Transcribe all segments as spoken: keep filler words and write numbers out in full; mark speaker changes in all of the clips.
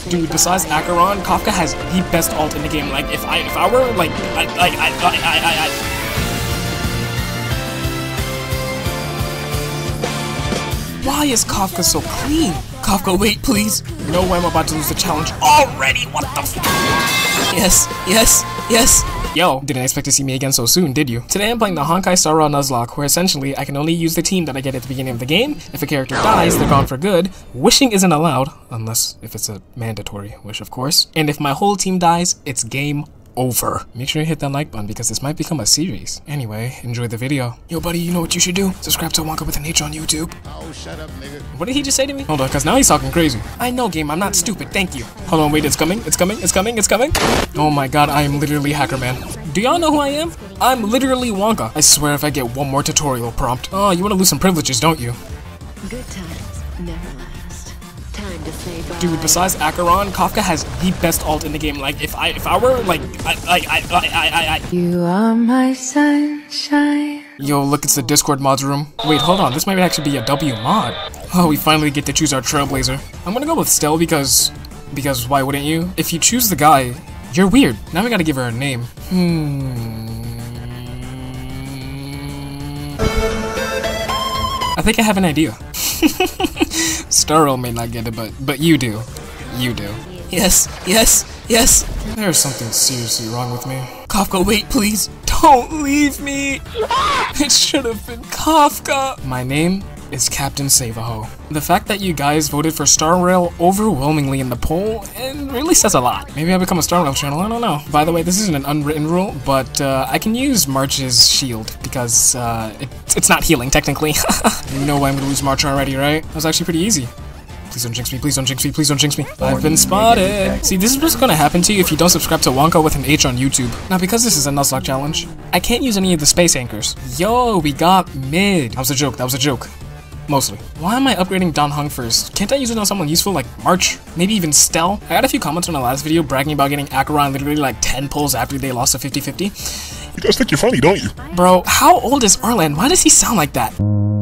Speaker 1: Dude, besides Acheron, Kafka has the best ult in the game. Like, if I if I were like, I, like I, I, I, I, I Why is Kafka so clean? Kafka, wait, please. No way I'm about to lose the challenge already. What the f? Yes, yes, yes. Yo, didn't expect to see me again so soon, did you? Today I'm playing the Honkai Star Rail Nuzlocke, where essentially I can only use the team that I get at the beginning of the game. If a character dies, they're gone for good. Wishing isn't allowed, unless if it's a mandatory wish, of course. And if my whole team dies, it's game over. Make sure you hit that like button because this might become a series. Anyway, enjoy the video. Yo, buddy, you know what you should do? Subscribe to Wonka with an H on YouTube.
Speaker 2: Oh, shut up, nigga.
Speaker 1: What did he just say to me? Hold on, because now he's talking crazy. I know, game. I'm not stupid. Thank you. Hold on, wait. It's coming. It's coming. It's coming. It's coming. Oh my god, I am literally Hacker Man. Do y'all know who I am? I'm literally Wonka. I swear if I get one more tutorial prompt. Oh, you want to lose some privileges, don't you?
Speaker 3: Good times never last. Time to say bye.
Speaker 1: Dude, besides Acheron, Kafka has the best ult in the game. Like, if I if I were like, I, like I, I, I, I, I.
Speaker 3: You are my sunshine.
Speaker 1: Yo, look, it's the Discord mods room. Wait, hold on. This might actually be a W mod. Oh, we finally get to choose our Trailblazer. I'm gonna go with Stell because, because why wouldn't you? If you choose the guy, you're weird. Now we gotta give her a name. Hmm. I think I have an idea. Starro may not get it, but but you do. You do. Yes, yes, yes. There's something seriously wrong with me. Kafka, wait, please. Don't leave me. It should have been Kafka. My name is Captain Savaho. The fact that you guys voted for Star Rail overwhelmingly in the poll, it really says a lot. Maybe I become a Star Rail channel, I don't know. By the way, this isn't an unwritten rule, but uh, I can use March's shield because uh, it, it's not healing, technically. You know why I'm gonna lose March already, right? That was actually pretty easy. Please don't jinx me, please don't jinx me, please don't jinx me. I've been spotted. See, this is what's gonna happen to you if you don't subscribe to Wonka with an H on YouTube. Now, because this is a Nuzlocke challenge, I can't use any of the space anchors. Yo, we got mid. That was a joke, that was a joke. Mostly. Why am I upgrading Dan Heng first? Can't I use it on someone useful like March? Maybe even Stell? I got a few comments from the last video bragging about getting Acheron literally like ten pulls after they lost a fifty fifty.
Speaker 2: You guys think you're funny, don't you?
Speaker 1: Bro, how old is Arlan? Why does he sound like that?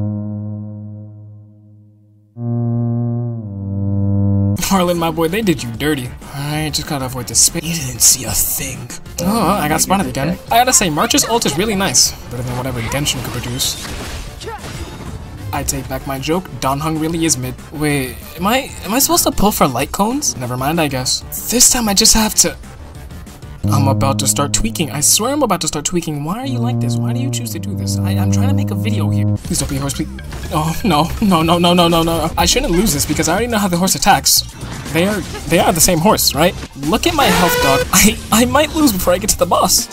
Speaker 1: Arlan, my boy, they did you dirty. Alright, just gotta avoid this space. You didn't see a thing. Oh, I got spotted again. I gotta say, March's ult is really nice. Better than whatever Genshin could produce. I take back my joke. Dan Heng really is mid. Wait, am I am I supposed to pull for light cones? Never mind, I guess. This time I just have to. I'm about to start tweaking. I swear I'm about to start tweaking. Why are you like this? Why do you choose to do this? I, I'm trying to make a video here. Please don't be a horse, please. Oh no, no, no, no, no, no, no. I shouldn't lose this because I already know how the horse attacks. They are they are the same horse, right? Look at my health, dog. I I might lose before I get to the boss.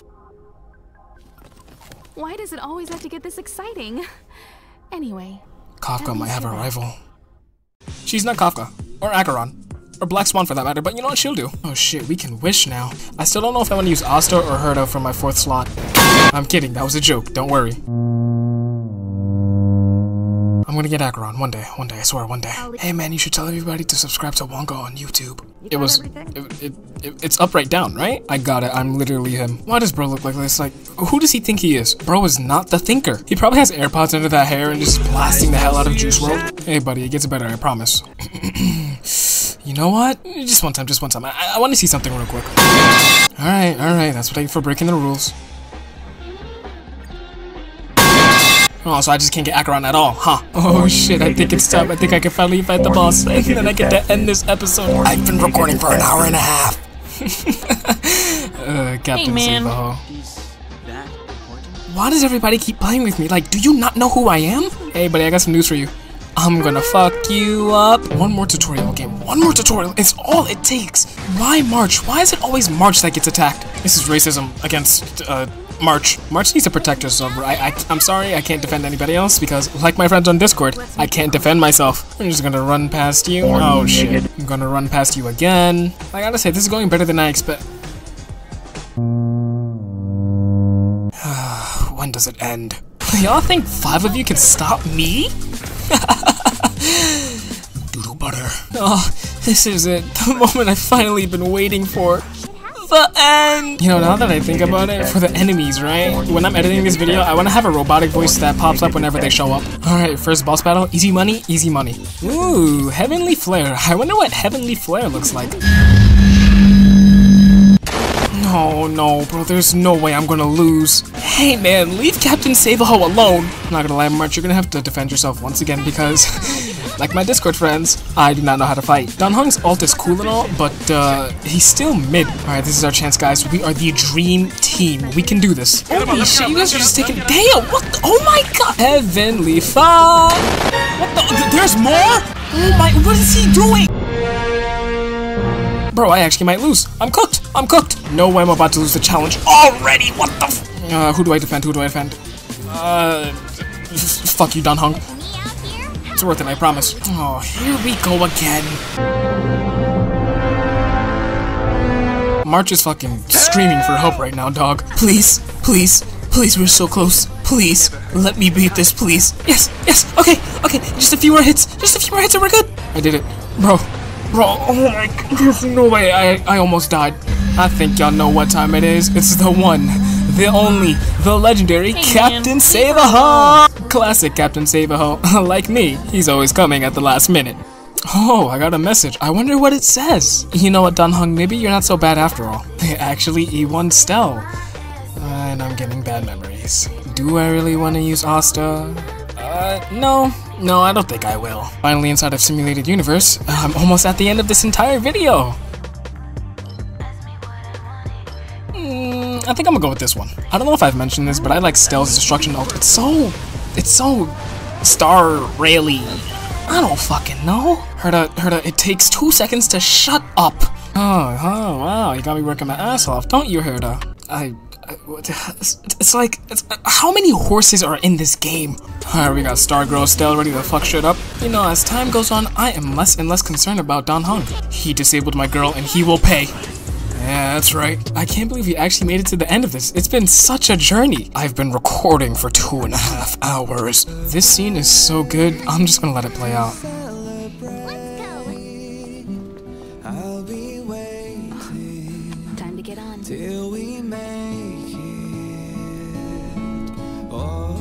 Speaker 4: Why does it always have to get this exciting? Anyway.
Speaker 1: Kafka might have a rival. She's not Kafka. Or Acheron. Or Black Swan for that matter, but you know what she'll do? Oh shit, we can wish now. I still don't know if I want to use Asta or Herta for my fourth slot. I'm kidding, that was a joke, don't worry. I'm gonna get Acheron one day, one day, I swear, one day. Hey man, you should tell everybody to subscribe to Wonka on YouTube. It was, it, it, it, it's up right down, right? I got it, I'm literally him. Why does bro look like this? Like, who does he think he is? Bro is not the thinker. He probably has AirPods under that hair and just blasting the hell out of Juice world. Hey buddy, it gets better, I promise. You know what? Just one time, just one time. I, I want to see something real quick. Alright, alright, that's what I get for breaking the rules. Oh, so I just can't get Acheron at all, huh? Oh shit, I think it's time. I think I can finally fight the boss, and then I get to end this episode. I've been recording for an hour and a half. uh, Captain
Speaker 4: Hey, man.
Speaker 1: Savaho. Why does everybody keep playing with me? Like, do you not know who I am? Hey, buddy, I got some news for you. I'm gonna fuck you up. One more tutorial game. One more tutorial. It's all it takes. Why March? Why is it always March that gets attacked? This is racism against, uh, March. March needs to protect herself. I, I, I'm sorry, I can't defend anybody else because, like my friends on Discord, I can't defend myself. I'm just gonna run past you. Oh shit. I'm gonna run past you again. I gotta say, this is going better than I expect. When does it end? Y'all think five of you can stop me? Doodle butter. Oh, this is it. The moment I've finally been waiting for. the end. You know, now that I think about it, for the enemies, right? When I'm editing this video, I want to have a robotic voice that pops up whenever they show up. Alright, first boss battle. Easy money, easy money. Ooh, Heavenly Flare. I wonder what Heavenly Flare looks like. No, no, bro, there's no way I'm gonna lose. Hey, man, leave Captain Save-A-Ho alone. I'm not gonna lie, March, you're gonna have to defend yourself once again because, like my Discord friends, I do not know how to fight. Dan Hong's ult is cool and all, but uh, he's still mid. Alright, this is our chance, guys. We are the dream team. We can do this. Holy shit, you guys are just taking- Damn, what the- Oh my god! Heavenly Fire! What the- There's more? Oh my- What is he doing? Bro, I actually might lose. I'm cooked. I'm cooked. No way I'm about to lose the challenge already. What the f- Uh, who do I defend? Who do I defend? Uh, fuck you, Dan Hong. It's worth it, I promise. Oh, here we go again. March is fucking screaming for help right now, dog. Please, please, please, we're so close. Please, let me beat this, please. Yes, yes, okay, okay. Just a few more hits. Just a few more hits and we're good. I did it. Bro. Bro, oh my god, there's no way, I, I almost died. I think y'all know what time it is. It's the one, the only, the legendary hey, Captain Save-A-Ho! Classic Captain Save-A-Ho. Like me, he's always coming at the last minute. Oh, I got a message. I wonder what it says. You know what, Dan Hong, maybe you're not so bad after all. Actually, E one Stell. Uh, and I'm getting bad memories. Do I really want to use Asta? Uh, no. No, I don't think I will. Finally inside of Simulated Universe, I'm almost at the end of this entire video. Mm, I think I'm gonna go with this one. I don't know if I've mentioned this, but I like Stell's destruction ult. It's so... It's so... Star Rally. I don't fucking know. Herda, Herda, it takes two seconds to shut up. Oh, oh, wow, you got me working my ass off, don't you, Herda? I... It's like, it's, how many horses are in this game? Alright, we got Stargirl Stell ready to fuck shit up. You know, as time goes on, I am less and less concerned about Dan Hong. He disabled my girl and he will pay. Yeah, that's right. I can't believe we actually made it to the end of this. It's been such a journey. I've been recording for two and a half hours. This scene is so good, I'm just gonna let it play out.
Speaker 4: Time to get on.
Speaker 5: Till we make it. Oh,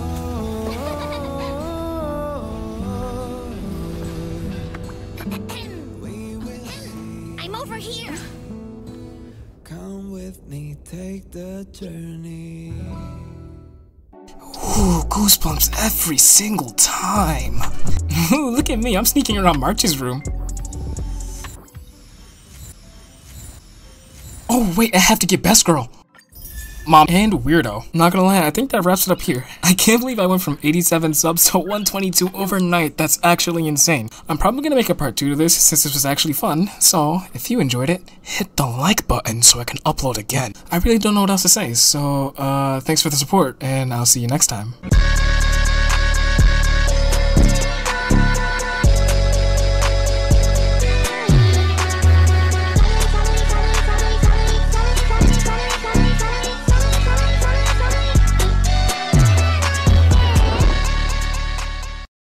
Speaker 5: we will see.
Speaker 4: I'm over here.
Speaker 5: Come with me, take the journey.
Speaker 1: Ooh, goosebumps every single time. Look at me, I'm sneaking around March's room. Oh wait, I have to get Best Girl. Mom and Weirdo. Not gonna lie, I think that wraps it up here. I can't believe I went from eighty-seven subs to one twenty-two overnight. That's actually insane. I'm probably gonna make a part two to this since this was actually fun. So, if you enjoyed it, hit the like button so I can upload again. I really don't know what else to say, so uh, thanks for the support, and I'll see you next time.